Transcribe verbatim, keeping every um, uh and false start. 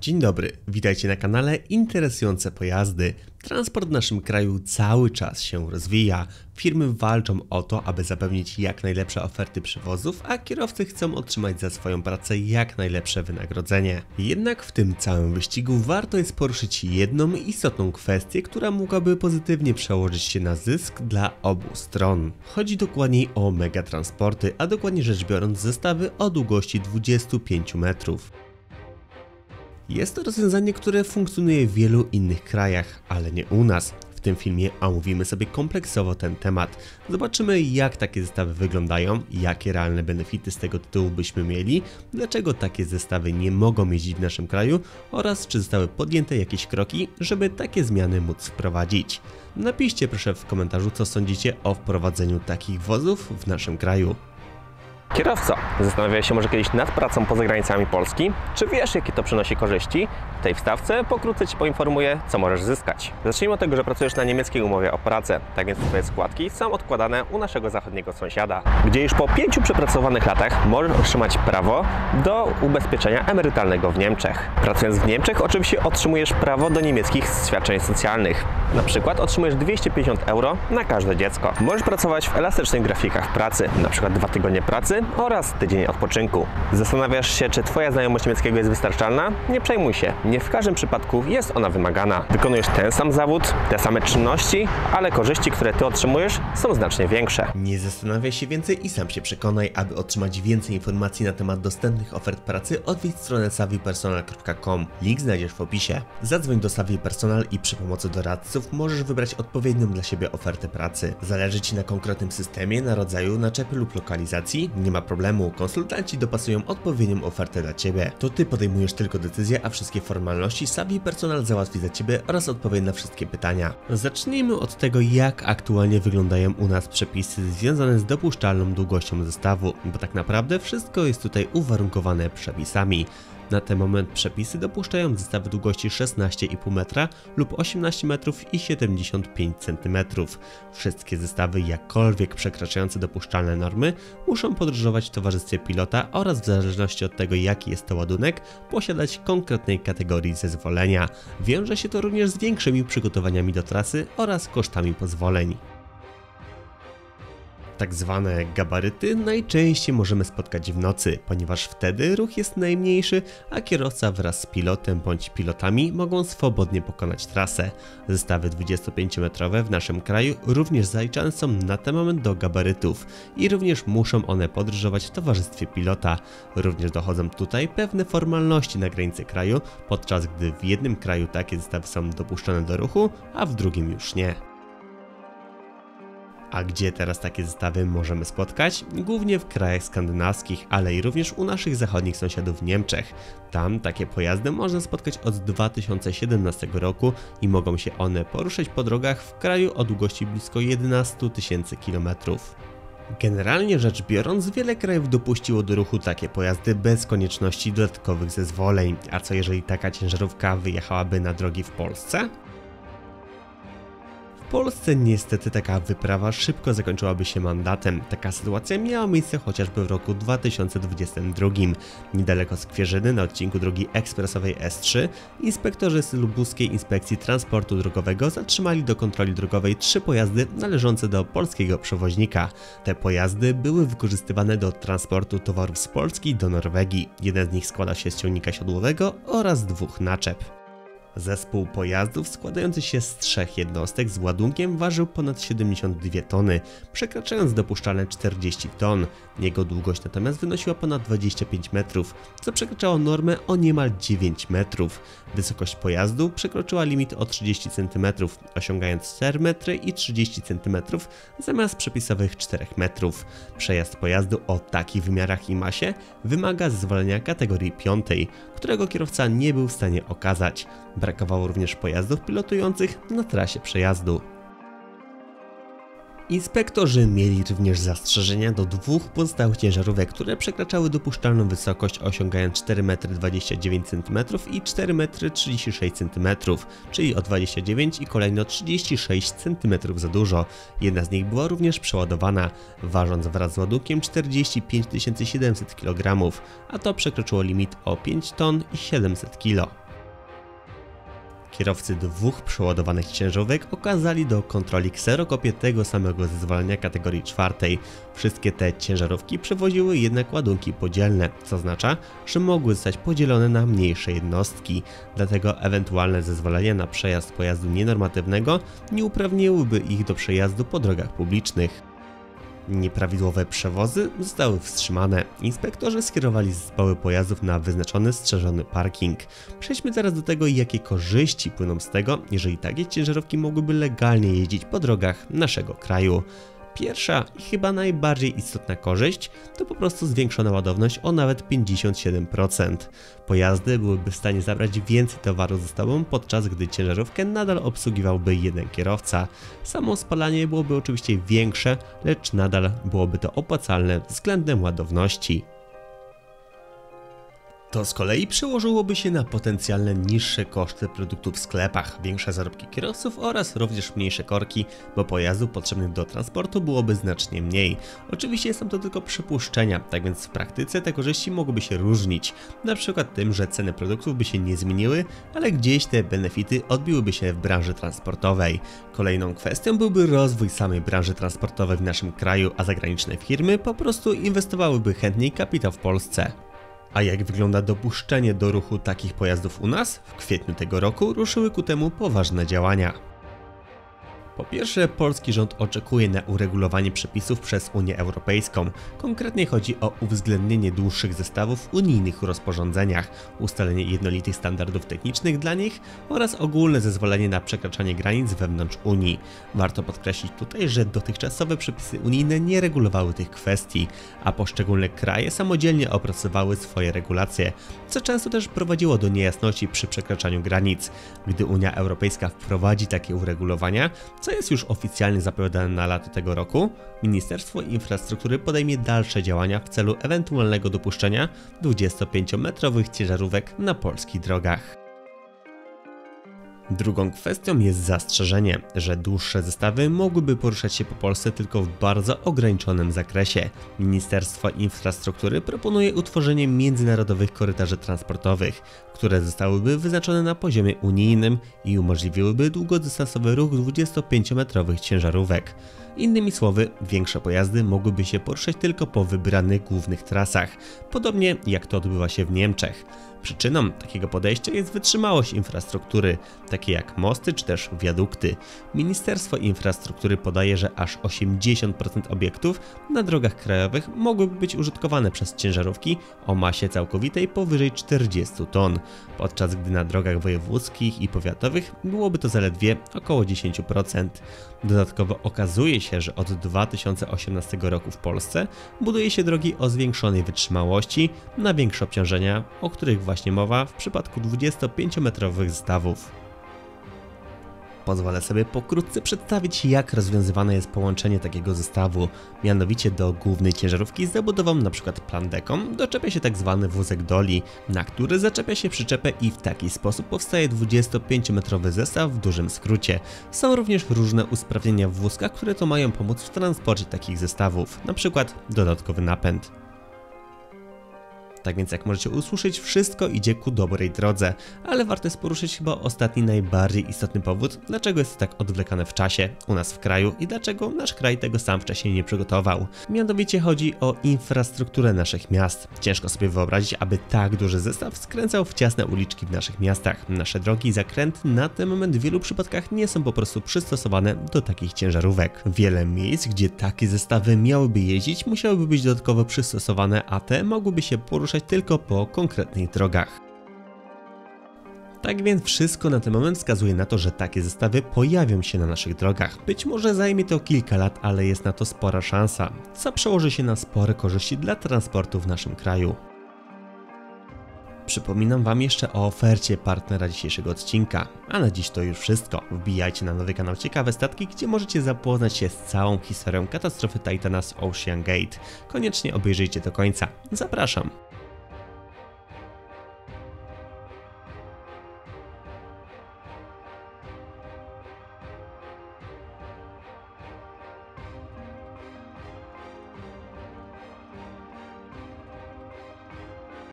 Dzień dobry, witajcie na kanale Interesujące Pojazdy. Transport w naszym kraju cały czas się rozwija. Firmy walczą o to, aby zapewnić jak najlepsze oferty przewozów, a kierowcy chcą otrzymać za swoją pracę jak najlepsze wynagrodzenie. Jednak w tym całym wyścigu warto jest poruszyć jedną istotną kwestię, która mogłaby pozytywnie przełożyć się na zysk dla obu stron. Chodzi dokładniej o megatransporty, a dokładnie rzecz biorąc zestawy o długości dwudziestu pięciu metrów. Jest to rozwiązanie, które funkcjonuje w wielu innych krajach, ale nie u nas. W tym filmie omówimy sobie kompleksowo ten temat. Zobaczymy, jak takie zestawy wyglądają, jakie realne benefity z tego tytułu byśmy mieli, dlaczego takie zestawy nie mogą jeździć w naszym kraju oraz czy zostały podjęte jakieś kroki, żeby takie zmiany móc wprowadzić. Napiszcie proszę w komentarzu, co sądzicie o wprowadzeniu takich wozów w naszym kraju. Kierowco, zastanawiałeś się może kiedyś nad pracą poza granicami Polski? Czy wiesz, jakie to przynosi korzyści? W tej wstawce pokrótce Ci poinformuję, co możesz zyskać. Zacznijmy od tego, że pracujesz na niemieckiej umowie o pracę, tak więc Twoje składki są odkładane u naszego zachodniego sąsiada, gdzie już po pięciu przepracowanych latach możesz otrzymać prawo do ubezpieczenia emerytalnego w Niemczech. Pracując w Niemczech oczywiście otrzymujesz prawo do niemieckich świadczeń socjalnych. Na przykład otrzymujesz dwieście pięćdziesiąt euro na każde dziecko. Możesz pracować w elastycznych grafikach pracy, na przykład dwa tygodnie pracy oraz tydzień odpoczynku. Zastanawiasz się, czy Twoja znajomość niemieckiego jest wystarczalna? Nie przejmuj się, nie w każdym przypadku jest ona wymagana. Wykonujesz ten sam zawód, te same czynności, ale korzyści, które Ty otrzymujesz, są znacznie większe. Nie zastanawiaj się więcej i sam się przekonaj. Aby otrzymać więcej informacji na temat dostępnych ofert pracy, odwiedź stronę savvy personal kropka com. Link znajdziesz w opisie. Zadzwoń do Savvy Personal i przy pomocy doradców możesz wybrać odpowiednią dla siebie ofertę pracy. Zależy Ci na konkretnym systemie, na rodzaju naczepy lub lokalizacji? Nie ma problemu, konsultanci dopasują odpowiednią ofertę dla Ciebie. To Ty podejmujesz tylko decyzję, a wszystkie formalności Savvy Personal załatwi za Ciebie oraz odpowie na wszystkie pytania. Zacznijmy od tego, jak aktualnie wyglądają u nas przepisy związane z dopuszczalną długością zestawu, bo tak naprawdę wszystko jest tutaj uwarunkowane przepisami. Na ten moment przepisy dopuszczają zestawy długości szesnaście i pół metra lub osiemnaście metrów i siedemdziesiąt pięć centymetrów. Wszystkie zestawy, jakkolwiek przekraczające dopuszczalne normy, muszą podróżować w towarzystwie pilota oraz w zależności od tego, jaki jest to ładunek, posiadać konkretnej kategorii zezwolenia. Wiąże się to również z większymi przygotowaniami do trasy oraz kosztami pozwoleń. Tak zwane gabaryty najczęściej możemy spotkać w nocy, ponieważ wtedy ruch jest najmniejszy, a kierowca wraz z pilotem bądź pilotami mogą swobodnie pokonać trasę. Zestawy dwudziestopięciometrowe w naszym kraju również zaliczane są na ten moment do gabarytów i również muszą one podróżować w towarzystwie pilota. Również dochodzą tutaj pewne formalności na granicy kraju, podczas gdy w jednym kraju takie zestawy są dopuszczone do ruchu, a w drugim już nie. A gdzie teraz takie zestawy możemy spotkać? Głównie w krajach skandynawskich, ale i również u naszych zachodnich sąsiadów w Niemczech. Tam takie pojazdy można spotkać od dwa tysiące siedemnastego roku i mogą się one poruszać po drogach w kraju o długości blisko jedenastu tysięcy kilometrów. Generalnie rzecz biorąc, wiele krajów dopuściło do ruchu takie pojazdy bez konieczności dodatkowych zezwoleń. A co jeżeli taka ciężarówka wyjechałaby na drogi w Polsce? W Polsce niestety taka wyprawa szybko zakończyłaby się mandatem. Taka sytuacja miała miejsce chociażby w roku dwa tysiące dwudziestym drugim. Niedaleko Skwierzyny na odcinku drogi ekspresowej S trzy inspektorzy z Lubuskiej Inspekcji Transportu Drogowego zatrzymali do kontroli drogowej trzy pojazdy należące do polskiego przewoźnika. Te pojazdy były wykorzystywane do transportu towarów z Polski do Norwegii. Jeden z nich składa się z ciągnika siodłowego oraz dwóch naczep. Zespół pojazdów składający się z trzech jednostek z ładunkiem ważył ponad siedemdziesiąt dwie tony, przekraczając dopuszczalne czterdzieści ton. Jego długość natomiast wynosiła ponad dwadzieścia pięć metrów, co przekraczało normę o niemal dziewięć metrów. Wysokość pojazdu przekroczyła limit o trzydzieści centymetrów, osiągając cztery metry i trzydzieści centymetrów zamiast przepisowych czterech metrów. Przejazd pojazdu o takich wymiarach i masie wymaga zezwolenia kategorii piątej, którego kierowca nie był w stanie okazać. Brakowało również pojazdów pilotujących na trasie przejazdu. Inspektorzy mieli również zastrzeżenia do dwóch pozostałych ciężarówek, które przekraczały dopuszczalną wysokość, osiągając cztery metry dwadzieścia dziewięć centymetrów i cztery metry trzydzieści sześć centymetrów, czyli o dwadzieścia dziewięć i kolejno trzydzieści sześć centymetrów za dużo. Jedna z nich była również przeładowana, ważąc wraz z ładunkiem czterdzieści pięć tysięcy siedemset kilogramów, a to przekroczyło limit o pięć ton i siedemset kilogramów. Kierowcy dwóch przeładowanych ciężarówek okazali do kontroli kserokopie tego samego zezwolenia kategorii czwartej. Wszystkie te ciężarówki przewoziły jednak ładunki podzielne, co oznacza, że mogły zostać podzielone na mniejsze jednostki. Dlatego ewentualne zezwolenia na przejazd pojazdu nienormatywnego nie uprawniłyby ich do przejazdu po drogach publicznych. Nieprawidłowe przewozy zostały wstrzymane. Inspektorzy skierowali zespoły pojazdów na wyznaczony strzeżony parking. Przejdźmy teraz do tego, jakie korzyści płyną z tego, jeżeli takie ciężarówki mogłyby legalnie jeździć po drogach naszego kraju. Pierwsza i chyba najbardziej istotna korzyść to po prostu zwiększona ładowność o nawet pięćdziesiąt siedem procent. Pojazdy byłyby w stanie zabrać więcej towaru ze sobą, podczas gdy ciężarówkę nadal obsługiwałby jeden kierowca. Samo spalanie byłoby oczywiście większe, lecz nadal byłoby to opłacalne względem ładowności. To z kolei przełożyłoby się na potencjalne niższe koszty produktów w sklepach, większe zarobki kierowców oraz również mniejsze korki, bo pojazdów potrzebnych do transportu byłoby znacznie mniej. Oczywiście są to tylko przypuszczenia, tak więc w praktyce te korzyści mogłyby się różnić. Na przykład tym, że ceny produktów by się nie zmieniły, ale gdzieś te benefity odbiłyby się w branży transportowej. Kolejną kwestią byłby rozwój samej branży transportowej w naszym kraju, a zagraniczne firmy po prostu inwestowałyby chętniej kapitał w Polsce. A jak wygląda dopuszczenie do ruchu takich pojazdów u nas? W kwietniu tego roku ruszyły ku temu poważne działania. Po pierwsze, polski rząd oczekuje na uregulowanie przepisów przez Unię Europejską. Konkretnie chodzi o uwzględnienie dłuższych zestawów w unijnych rozporządzeniach, ustalenie jednolitych standardów technicznych dla nich oraz ogólne zezwolenie na przekraczanie granic wewnątrz Unii. Warto podkreślić tutaj, że dotychczasowe przepisy unijne nie regulowały tych kwestii, a poszczególne kraje samodzielnie opracowały swoje regulacje, co często też prowadziło do niejasności przy przekraczaniu granic. Gdy Unia Europejska wprowadzi takie uregulowania, co jest już oficjalnie zapowiadane na lato tego roku, Ministerstwo Infrastruktury podejmie dalsze działania w celu ewentualnego dopuszczenia dwudziestopięciometrowych ciężarówek na polskich drogach. Drugą kwestią jest zastrzeżenie, że dłuższe zestawy mogłyby poruszać się po Polsce tylko w bardzo ograniczonym zakresie. Ministerstwo Infrastruktury proponuje utworzenie międzynarodowych korytarzy transportowych, które zostałyby wyznaczone na poziomie unijnym i umożliwiłyby długodystansowy ruch dwudziestopięciometrowych ciężarówek. Innymi słowy, większe pojazdy mogłyby się poruszać tylko po wybranych głównych trasach, podobnie jak to odbywa się w Niemczech. Przyczyną takiego podejścia jest wytrzymałość infrastruktury, takie jak mosty czy też wiadukty. Ministerstwo Infrastruktury podaje, że aż osiemdziesiąt procent obiektów na drogach krajowych mogłyby być użytkowane przez ciężarówki o masie całkowitej powyżej czterdziestu ton, podczas gdy na drogach wojewódzkich i powiatowych byłoby to zaledwie około dziesięć procent. Dodatkowo okazuje się, że od dwa tysiące osiemnastego roku w Polsce buduje się drogi o zwiększonej wytrzymałości na większe obciążenia, o których właśnie mowa w przypadku dwudziestopięciometrowych zestawów. Pozwolę sobie pokrótce przedstawić, jak rozwiązywane jest połączenie takiego zestawu. Mianowicie do głównej ciężarówki z zabudową np. plandeką doczepia się tzw. wózek doli, na który zaczepia się przyczepę i w taki sposób powstaje dwudziestopięciometrowy zestaw w dużym skrócie. Są również różne usprawnienia w wózkach, które to mają pomóc w transporcie takich zestawów, np. dodatkowy napęd. Tak więc jak możecie usłyszeć, wszystko idzie ku dobrej drodze, ale warto jest poruszyć chyba ostatni najbardziej istotny powód, dlaczego jest to tak odwlekane w czasie u nas w kraju i dlaczego nasz kraj tego sam wcześniej nie przygotował. Mianowicie chodzi o infrastrukturę naszych miast. Ciężko sobie wyobrazić, aby tak duży zestaw skręcał w ciasne uliczki w naszych miastach. Nasze drogi i zakręty na ten moment w wielu przypadkach nie są po prostu przystosowane do takich ciężarówek. Wiele miejsc, gdzie takie zestawy miałyby jeździć, musiałyby być dodatkowo przystosowane, a te mogłyby się poruszać tylko po konkretnych drogach. Tak więc wszystko na ten moment wskazuje na to, że takie zestawy pojawią się na naszych drogach. Być może zajmie to kilka lat, ale jest na to spora szansa, co przełoży się na spore korzyści dla transportu w naszym kraju. Przypominam Wam jeszcze o ofercie partnera dzisiejszego odcinka. A na dziś to już wszystko. Wbijajcie na nowy kanał Ciekawe Statki, gdzie możecie zapoznać się z całą historią katastrofy Titana z Ocean Gate. Koniecznie obejrzyjcie do końca. Zapraszam!